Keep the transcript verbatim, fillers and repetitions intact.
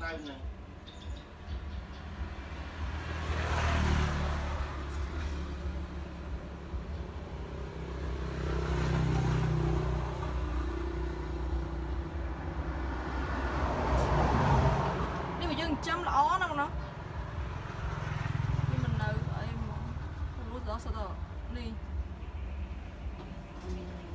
đây nè. đi mà dừng chấm lõ nó nó đi mình nữ em không có rõ sao đâu đi